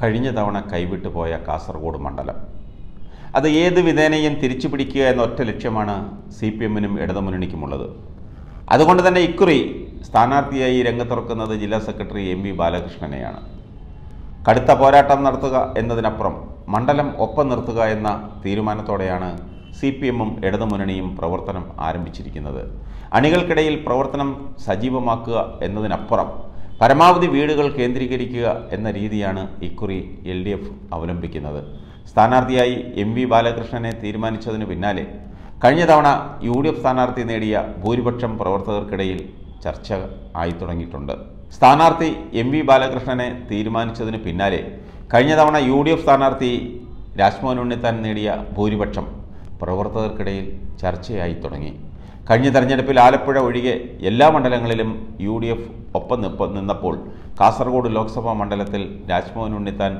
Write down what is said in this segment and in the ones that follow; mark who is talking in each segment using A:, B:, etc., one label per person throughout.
A: കഴിഞ്ഞ തവണ കൈവിട്ടു പോയ കാസർഗോഡ് മണ്ഡലം. അത് ഏത് വിധേനയും തിരിച്ചു പിടിക്കുക എന്ന ഒറ്റ ലക്ഷ്യമാണ് CPM-നും ഇടതുമുന്നണിക്കുമുള്ളത്. അതുകൊണ്ട് തന്നെ ഇക്കുറി സ്ഥാനാർത്ഥിയായി രംഗത്തിറക്കുന്നത് ജില്ലാ സെക്രട്ടറി MV ബാലകൃഷ്ണനെയാണ്. കടുത്ത പോരാട്ടം നടത്തുക എന്നതിനപ്പുറം മണ്ഡലം ഒപ്പം നിർത്തുക എന്ന തീരുമാനത്തോടെയാണ് CPM-ഉം ഇടതുമുന്നണിയും പ്രവർത്തനം ആരംഭിച്ചിരിക്കുന്നത്. അണികൾക്കിടയിൽ പ്രവർത്തനം സജീവമാക്കുക എന്നതിനപ്പുറം പരമാവധി വീടുകൾ കേന്ദ്രീകരിക്കുക എന്ന രീതിയാണ് ഇക്കുറി LDF അവലംബിക്കുന്നത്. സ്ഥാനാർത്ഥിയായി MV ബാലകൃഷ്ണനെ തീരുമാനിച്ചതിന് പിന്നാലെ കഴിഞ്ഞ തവണ UDF സ്ഥാനാർത്ഥി നേടിയ ഭൂരിപക്ഷം പ്രവർത്തകർക്കിടയിൽ ചർച്ച ആയി തുടങ്ങിയിട്ടുണ്ട്. സ്ഥാനാർത്ഥി MV ബാലകൃഷ്ണനെ തീരുമാനിച്ചതിന് പിന്നാലെ കഴിഞ്ഞ തവണ UDF സ്ഥാനാർത്ഥി രാജ്മോഹൻ ഉണ്ണിത്താൻ നേടിയ ഭൂരിപക്ഷം പ്രവർത്തകർക്കിടയിൽ ചർച്ചയായി തുടങ്ങി. കഴിഞ്ഞ തെരഞ്ഞെടുപ്പിൽ ആലപ്പുഴ ഒഴികെ എല്ലാ മണ്ഡലങ്ങളിലും UDF ഒപ്പം നിന്നപ്പോൾ കാസർഗോഡ് ലോക്സഭാ മണ്ഡലത്തിൽ രാജ്മോഹൻ ഉണ്ണിത്താൻ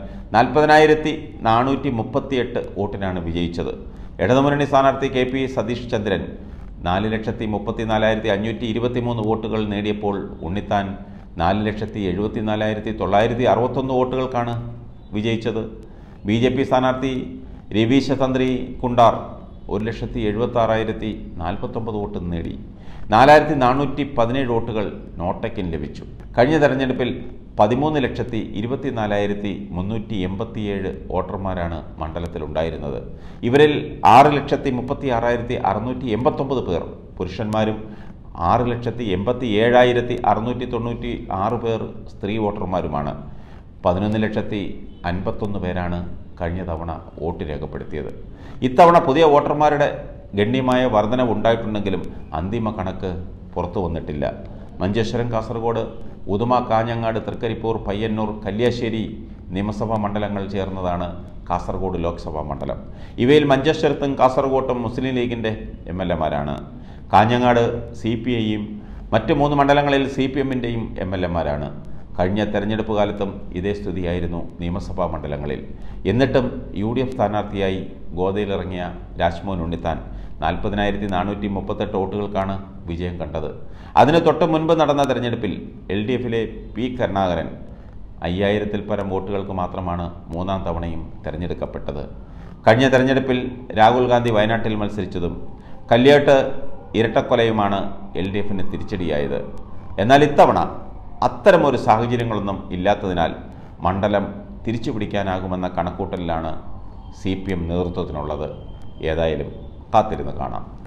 A: 40,438 വോട്ടിനാണ് വിജയിച്ചത്. ഇടതുമുന്നണി സ്ഥാനാർത്ഥി KP സതീഷ് ചന്ദ്രൻ 4,34,523 വോട്ടുകൾ നേടിയപ്പോൾ ഉണ്ണിത്താൻ 4,74,961 വോട്ടുകൾക്കാണ് വിജയിച്ചത്. BJP സ്ഥാനാർത്ഥി രവീശ തന്ത്രി കുണ്ടാർ 1,76,049 വോട്ട് നേടി. 4,417 വോട്ടുകൾ നോട്ടയ്ക്കിന് ലഭിച്ചു. കഴിഞ്ഞ തെരഞ്ഞെടുപ്പിൽ 13,24,387 വോട്ടർമാരാണ് മണ്ഡലത്തിലുണ്ടായിരുന്നത്. ഇവരിൽ 6,36,689 പേർ പുരുഷന്മാരും 6,87,696 പേർ സ്ത്രീ വോട്ടർമാരുമാണ്. 11,51,000 പേരാണ് കഴിഞ്ഞ തവണ വോട്ട് രേഖപ്പെടുത്തിയത്. ഇത്തവണ പുതിയ വോട്ടർമാരുടെ ഗണ്യമായ വർധനവുണ്ടായിട്ടുണ്ടെങ്കിലും അന്തിമ കണക്ക് പുറത്തു വന്നിട്ടില്ല. മഞ്ചേശ്വരം, കാസർഗോഡ്, ഉദുമ, കാഞ്ഞങ്ങാട്, തൃക്കരിപ്പൂർ, പയ്യന്നൂർ, കല്യാശ്ശേരി നിയമസഭാ മണ്ഡലങ്ങൾ ചേർന്നതാണ് കാസർഗോഡ് ലോക്സഭാ മണ്ഡലം. ഇവയിൽ മഞ്ചേശ്വരത്തും കാസർഗോട്ടും മുസ്ലിം ലീഗിൻ്റെ MLA-മാരാണ്. കാഞ്ഞങ്ങാട് CPI-യും മറ്റ് 3 മണ്ഡലങ്ങളിൽ CPM-ൻ്റെയും MLA-മാരാണ്. കഴിഞ്ഞ തെരഞ്ഞെടുപ്പ് കാലത്തും ഇതേ സ്ഥിതിയായിരുന്നു നിയമസഭാ മണ്ഡലങ്ങളിൽ. എന്നിട്ടും UDF സ്ഥാനാർത്ഥിയായി ഗോദയിലിറങ്ങിയ രാജ്മോഹൻ ഉണ്ണിത്താൻ 40,438 വോട്ടുകൾക്കാണ് വിജയം കണ്ടത്. അതിന് തൊട്ട് മുൻപ് നടന്ന തെരഞ്ഞെടുപ്പിൽ LDF-ലെ P. കരുണാകരൻ 5,000-ൽ പരം വോട്ടുകൾക്ക് മാത്രമാണ് 3ാം തവണയും തിരഞ്ഞെടുക്കപ്പെട്ടത്. കഴിഞ്ഞ തെരഞ്ഞെടുപ്പിൽ രാഹുൽ ഗാന്ധി വയനാട്ടിൽ മത്സരിച്ചതും കല്യാട്ട് ഇരട്ടക്കൊലയുമാണ് LDF-ന് തിരിച്ചടിയായത്. എന്നാൽ ഇത്തവണ അത്തരമൊരു സാഹചര്യങ്ങളൊന്നും ഇല്ലാത്തതിനാൽ മണ്ഡലം തിരിച്ചു പിടിക്കാനാകുമെന്ന കണക്കൂട്ടലിലാണ് CPM നേതൃത്വത്തിനുള്ളത്. ഏതായാലും കാത്തിരുന്ന് കാണാം.